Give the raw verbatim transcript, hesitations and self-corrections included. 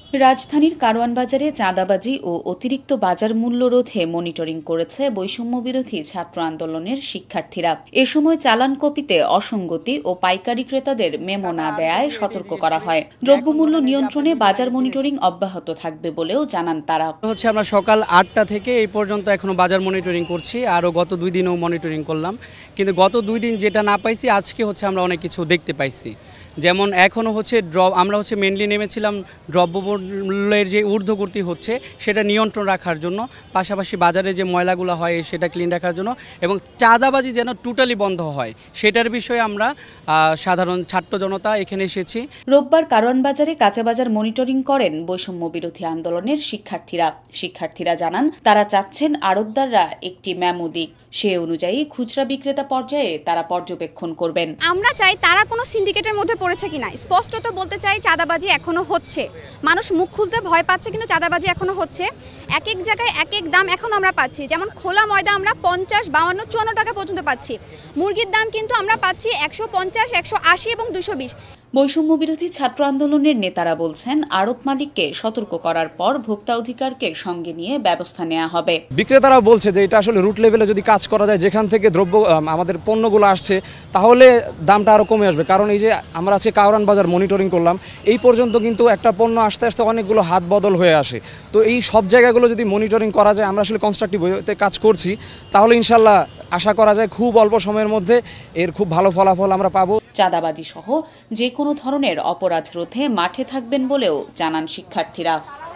রাজধানীর কারওয়ান বাজারে চাঁদাবাজি ও অতিরিক্ত বাজার মূল্য রোধে মনিটরিং করেছে বৈষম্য বিরোধী ছাত্র আন্দোলনের শিক্ষার্থীরা। এ সময় চালান কপিতে অসঙ্গতি ও পাইকারি ক্রেতাদের মেমো না দেয়ায় সতর্ক করা হয়। দ্রব্যমূল্য নিয়ন্ত্রণে বাজার মনিটরিং অব্যাহত থাকবে বলেও জানান তারা। হচ্ছে আমরা সকাল আটটা থেকে এই পর্যন্ত এখনো বাজার মনিটরিং করছি, আরও গত দুই দিনও মনিটরিং করলাম, কিন্তু গত দুই দিন যেটা না পাইছি আজকে হচ্ছে আমরা অনেক কিছু দেখতে পাইছি। যেমন এখনও হচ্ছে ড্রপ আমরা হচ্ছে মেনলি নেমেছিলাম দ্রব্যমূল্যের যে ঊর্ধ্বগতি হচ্ছে সেটা নিয়ন্ত্রণ রাখার জন্য, পাশাপাশি বাজারে যে ময়লাগুলো হয় সেটা ক্লিন রাখার জন্য, এবং চাঁদাবাজি যেন টোটালি বন্ধ হয় সেটার বিষয়ে আমরা সাধারণ ছাত্র জনতা এখানে এসেছি। রোববার কারওয়ান বাজারে কাঁচা বাজার মনিটরিং করেন বৈষম্য বিরোধী আন্দোলনের শিক্ষার্থীরা। শিক্ষার্থীরা জানান তারা চাচ্ছেন আড়তদাররা একটি মেমো দিক, সে অনুযায়ী খুচরা বিক্রেতা পর্যায়ে তারা পর্যবেক্ষণ করবেন। আমরা চাই তারা কোনো সিন্ডিকেটের মধ্যে পড়েছে কিনা। স্পষ্টত বলতে চাই চাঁদাবাজি এখনো হচ্ছে, মানুষ মুখ খুলতে ভয় পাচ্ছে, কিন্তু চাঁদাবাজি এখনো হচ্ছে। এক এক জায়গায় এক এক দাম এখন আমরা পাচ্ছি। যেমন খোলা ময়দা আমরা পঞ্চাশ বাউান্ন চুয়ান্ন টাকা পর্যন্ত পাচ্ছি, মুরগির দাম কিন্তু আমরা পাচ্ছি একশো পঞ্চাশ একশো আশি এবং দুশো বিশ। বৈষম্য বিরোধী ছাত্র আন্দোলনের নেতারা বলছেন আড়ত মালিককে সতর্ক করার পর ভোক্তা অধিকারকে সঙ্গে নিয়ে ব্যবস্থা নেওয়া হবে। বিক্রেতারা বলছে যে এটা আসলে রুট লেভেলে যদি কাজ করা যায়, যেখান থেকে দ্রব্য আমাদের পণ্যগুলো আসছে, তাহলে দামটা আরও কমে আসবে। কারণ এই যে আমরা আজকে কারওয়ান বাজার মনিটরিং করলাম, এই পর্যন্ত কিন্তু একটা পণ্য আসতে আসতে অনেকগুলো হাত বদল হয়ে আসে। তো এই সব জায়গাগুলো যদি মনিটরিং করা যায়, আমরা আসলে কনস্ট্রাকটিভ ওয়েতে কাজ করছি, তাহলে ইনশাল্লাহ আশা করা যায় খুব অল্প সময়ের মধ্যে এর খুব ভালো ফলাফল আমরা পাবো। চাঁদাবাজি সহ যে কোনো ধরনের অপরাধ রোধে মাঠে থাকবেন বলেও জানান শিক্ষার্থীরা।